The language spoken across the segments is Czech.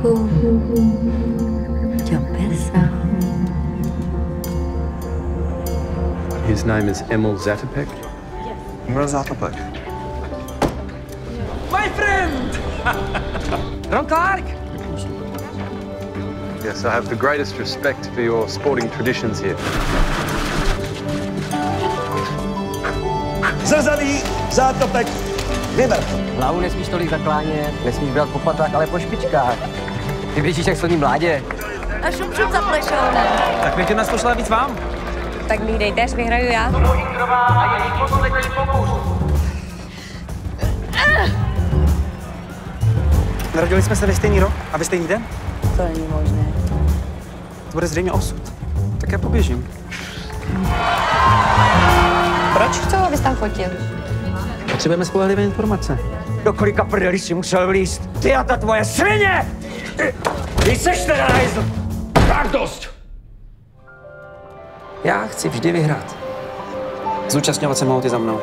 Emilku, ti ho pensado. His name is Emil Zatopek. Emil Zatopek. My friend! Ron Clark! Yes, I have the greatest respect for your sporting traditions here. Zrzavý Zátopek, vyber. Hlavu nesmíš tolik zaklánět, nesmíš brát po patách, ale po špičkách. Ty běžíš jak sloní mládě. A šup za plešounem. Tak mě nás pošla víc vám. Tak mi dejte, až vyhraju já. A její poslední pokus. Narodili jsme se ve stejný rok a ve stejný den? To není možné. To bude zřejmě osud. Tak já poběžím. Proč? Co abys tam fotil? Potřebujeme spolehlivé informace. Do kolika prdeli si musel vlízt? Ty a ta tvoje svině! Ty seš teda hajzl! Tak dost! Já chci vždy vyhrát. Zúčastňovat se mohou ty za mnou.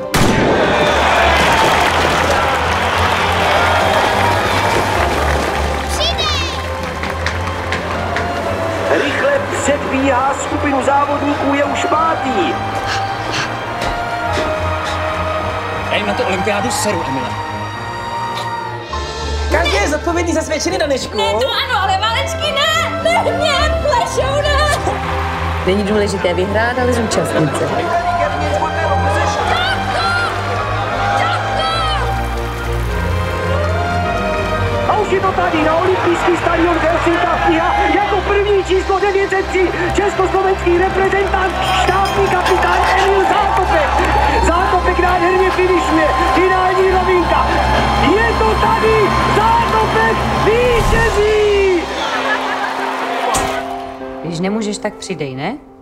Rychle předbíhá skupinu závodníků, je už pátý. Já jim na to olympiádu seru, Emile. Každý je zodpovědný za své činy, Danešku. Ne, to ano, ale válečky ne! Ne mě, plešounem! Není důležité vyhrát, ale zúčastnit se. A už je to tady na olympijský stadion v Helsinkách Kniha jako první číslo 903 československý reprezentant, štábní kapitán Emil Zátopek. Zátopek nádherně finišuje, finální rovinka. Je to tady, Zátopek vítězí! Když nemůžeš, tak přidej, ne?